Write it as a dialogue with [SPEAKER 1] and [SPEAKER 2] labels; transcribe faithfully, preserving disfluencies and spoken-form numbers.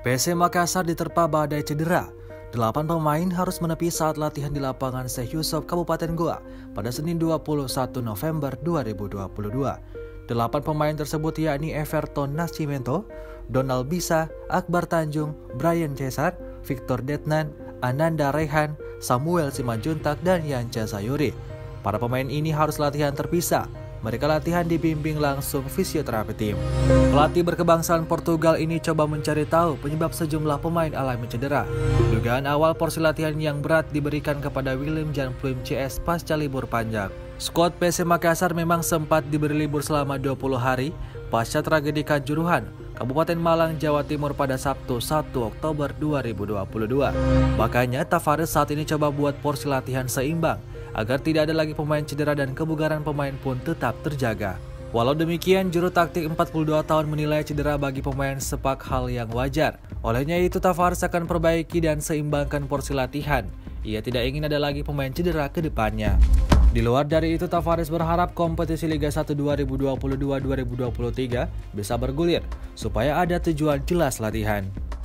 [SPEAKER 1] P S M Makassar diterpa badai cedera. Delapan pemain harus menepi saat latihan di lapangan Syekh Yusuf, Kabupaten Goa pada Senin dua puluh satu November dua ribu dua puluh dua. Delapan pemain tersebut yakni Everton Nascimento, Donald Bisa, Akbar Tanjung, Brian Cesar, Victor Detnan, Ananda Rehan, Samuel Simanjuntak, dan Yance Sayuri. Para pemain ini harus latihan terpisah. Mereka latihan dibimbing langsung fisioterapi tim. Pelatih berkebangsaan Portugal ini coba mencari tahu penyebab sejumlah pemain alami cedera. Dugaan awal porsi latihan yang berat diberikan kepada William Jan Pluim C S pasca libur panjang. Skuad P S M Makassar memang sempat diberi libur selama dua puluh hari pasca tragedi Kanjuruhan, Kabupaten Malang, Jawa Timur pada Sabtu satu Oktober dua ribu dua puluh dua. Makanya Tavares saat ini coba buat porsi latihan seimbang agar tidak ada lagi pemain cedera dan kebugaran pemain pun tetap terjaga. Walau demikian, juru taktik empat puluh dua tahun menilai cedera bagi pemain sepak hal yang wajar. Olehnya itu, Tavares akan perbaiki dan seimbangkan porsi latihan. Ia tidak ingin ada lagi pemain cedera ke depannya. Di luar dari itu, Tavares berharap kompetisi Liga satu dua ribu dua puluh dua dua ribu dua puluh tiga bisa bergulir supaya ada tujuan jelas latihan.